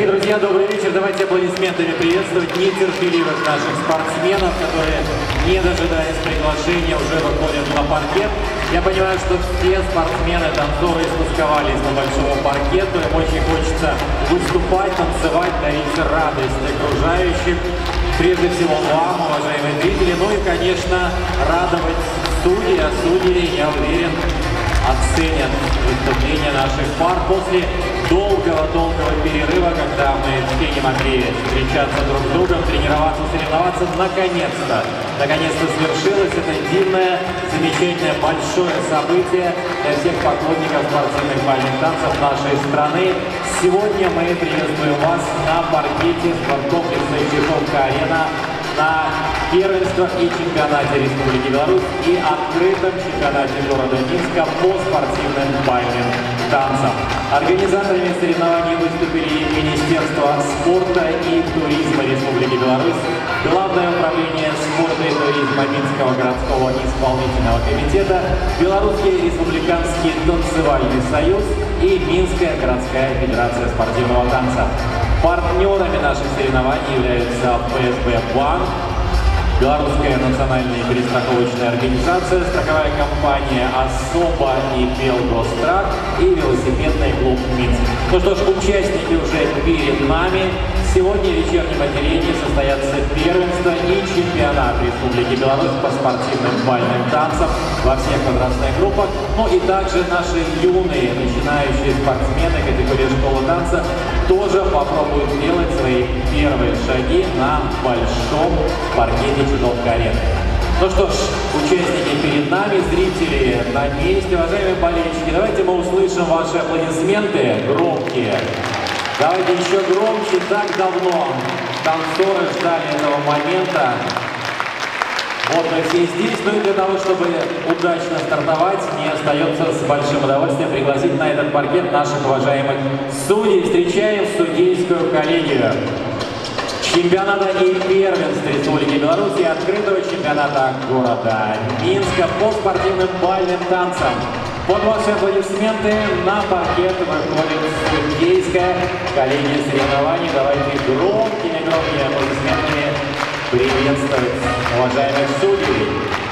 Дорогие друзья, добрый вечер. Давайте аплодисментами приветствовать нетерпеливых наших спортсменов, которые, не дожидаясь приглашения, уже выходят на паркет. Я понимаю, что все спортсмены, танцоры испусковались на большому паркету. Им очень хочется выступать, танцевать, дарить радость окружающим. Прежде всего вам, уважаемые зрители, ну и, конечно, радовать судей. А судьи, я уверен, оценят выступление наших пар после долгого перерыва, когда мы все не могли встречаться друг с другом, тренироваться, соревноваться. Наконец-то свершилось это дивное, замечательное, большое событие для всех поклонников спортивных бальных танцев нашей страны. Сегодня мы приветствуем вас на паркете спорткомплекса Чижовка-Арена на первенствах и чемпионате Республики Беларусь и открытом чемпионате города Минска по спортивным бальным танцам. Организаторами соревнований выступили Министерство спорта и туризма Республики Беларусь, Главное управление спорта и туризма Минского городского исполнительного комитета, Белорусский республиканский танцевальный союз и Минская городская федерация спортивного танца. Партнерами наших соревнований являются ФСБ Банк, Белорусская национальная перестраховочная организация, страховая компания «Особо» и «Белгострах» и велосипедный клуб «Минск». Ну что ж, участники уже перед нами. Сегодня в вечернем отделении состоятся первенство и чемпионат Республики Беларусь по спортивным бальным танцам во всех возрастных группах. Ну и также наши юные начинающие спортсмены категории школы танца тоже попробуют сделать свои первые шаги на большом паркете Чижовка-Арены. Ну что ж, участники перед нами, зрители на месте, уважаемые болельщики, давайте мы услышим ваши аплодисменты громкие. Давайте еще громче. Так давно танцоры ждали этого момента. Вот мы все здесь. Ну и для того, чтобы удачно стартовать, мне остается с большим удовольствием пригласить на этот паркет наших уважаемых судей. Встречаем судейскую коллегию чемпионата и первенства Республики Беларусь и открытого чемпионата города Минска по спортивным бальным танцам. Под ваши аплодисменты на паркет выходит судейская коллегия соревнований. Давайте громкими аплодисментами приветствовать уважаемых судей.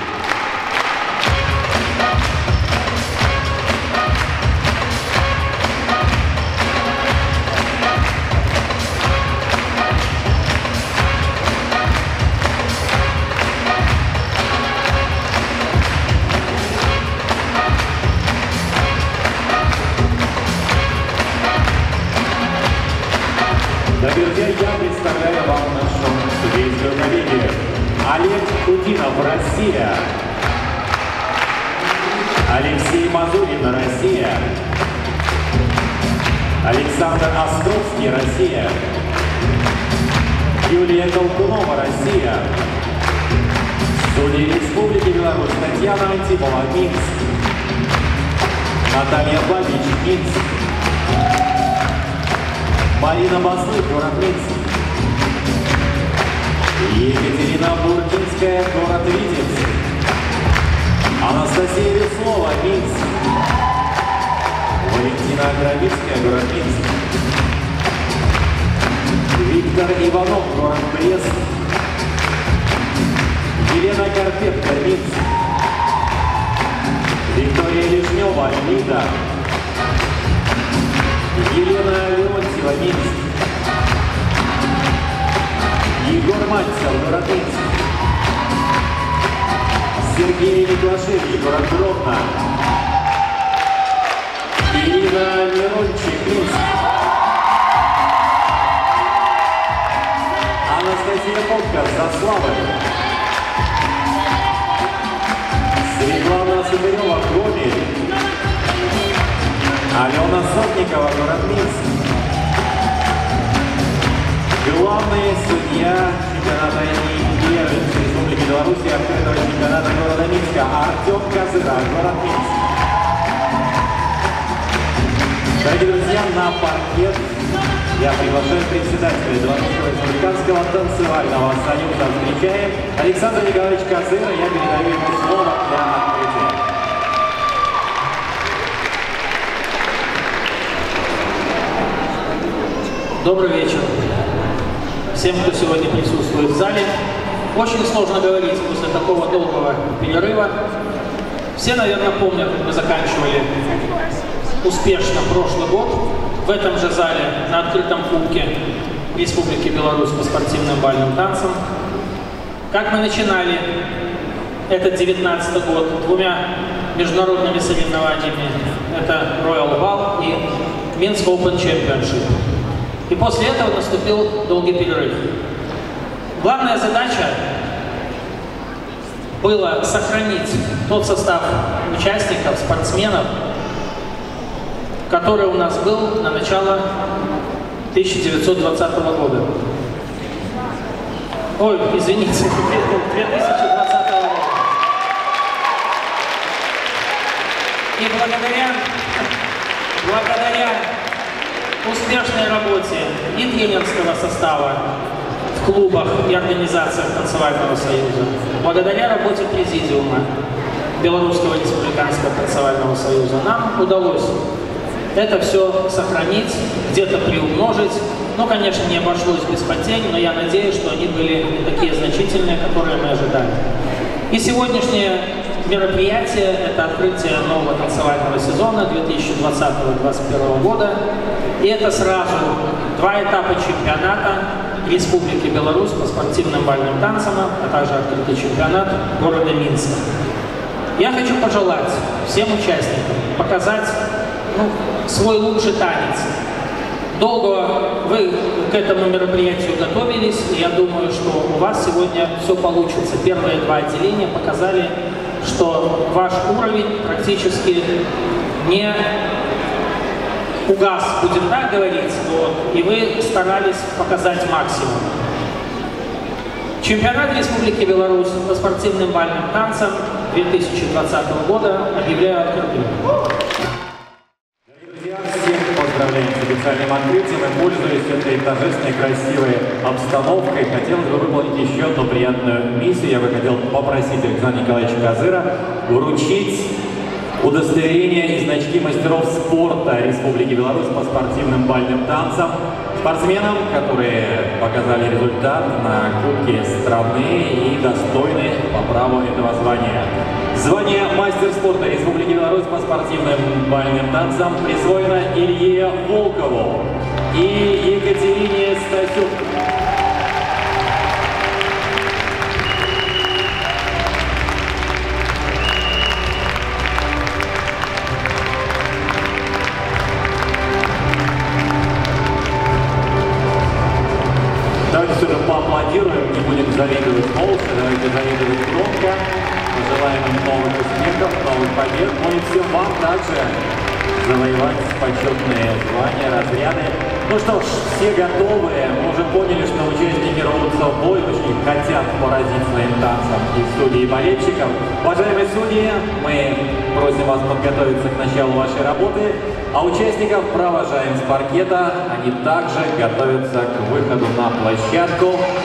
Дорогие друзья, я представляю вам нашу судейскую коллегию. Олег Кудинов, Россия. Алексей Мазурин, Россия. Александр Островский, Россия. Юлия Толкунова, Россия. Судья Республики Беларусь Татьяна Антипова, Минск. Наталья Бабич, Минск. Марина Баслык, город Минск. Екатерина Бурдинская, город Витебск. Анастасия Веслова, Минск. Валентина Гравицкая, город Минск. Виктор Иванов, город Брест. Елена Карпетка, Минск. Виктория Лежнева, Лида. Елена Леонтьева, Минск. Егор Мальцев, город Минск. Сергей Миклашевич, город Гродно. Ирина Мирончик, Минск. Анастасия Попка, Заславль. Светлана Сидорева, Гомель. Алена Сотникова, город Минск. Главный судья чемпионата и первенства Республики Беларусь и открытого чемпионата города Минска Артем Козыра, город Минск. Дорогие друзья, на паркет я приглашаю председателя Белорусского республиканского танцевального союза. Встречаем Александра Николаевича Козыра. Я передаю ему слово для открытия. Добрый вечер всем, кто сегодня присутствует в зале. Очень сложно говорить после такого долгого перерыва. Все, наверное, помнят, как мы заканчивали успешно прошлый год в этом же зале на открытом кубке Республики Беларусь по спортивным бальным танцам. Как мы начинали этот 19-й год двумя международными соревнованиями. Это Royal Ball и Minsk Open Championship. И после этого наступил долгий перерыв. Главная задача была сохранить тот состав участников, спортсменов, который у нас был на начало 1920 года. Ой, извините, 2020 года. И благодаря успешной работе и тренерского состава в клубах и организациях Танцевального союза, благодаря работе президиума Белорусского республиканского танцевального союза, нам удалось это все сохранить, где-то приумножить. Ну, конечно, не обошлось без потерь, но я надеюсь, что они были не такие значительные, которые мы ожидали. И сегодняшнее мероприятие – это открытие нового танцевального сезона 2020-2021 года. И это сразу два этапа чемпионата Республики Беларусь по спортивным бальным танцам, а также открытый чемпионат города Минска. Я хочу пожелать всем участникам показать свой лучший танец. Долго вы к этому мероприятию готовились, и я думаю, что у вас сегодня все получится. Первые два отделения показали, что ваш уровень практически не угас, будем так говорить, и вы старались показать максимум. Чемпионат Республики Беларусь по спортивным бальным танцам 2020 года объявляю открытым. Поздравляем с официальным открытием и, пользуясь этой торжественной, красивой обстановкой, хотелось бы выполнить еще одну приятную миссию. Я бы хотел попросить Александра Николаевича Козыра вручить удостоверение и значки мастеров спорта Республики Беларусь по спортивным бальным танцам спортсменам, которые показали результат на Кубке страны и достойны по праву этого звания. Звание мастер спорта Республики Беларусь по спортивным бальным танцам присвоено Илье Волкову и Екатерине Стасюк. Давайте все же поаплодируем, не будем завидовать молча, давайте завидовать громко. Пожелаем им новых успехов, новых побед, но и всем вам также завоевать почетные звания, разряды. Ну что ж, все готовы. Мы уже поняли, что участники рвутся в бой, очень хотят поразить своим танцем и судей, и болельщиков. Уважаемые судьи, мы просим вас подготовиться к началу вашей работы, а участников провожаем с паркета. Они также готовятся к выходу на площадку.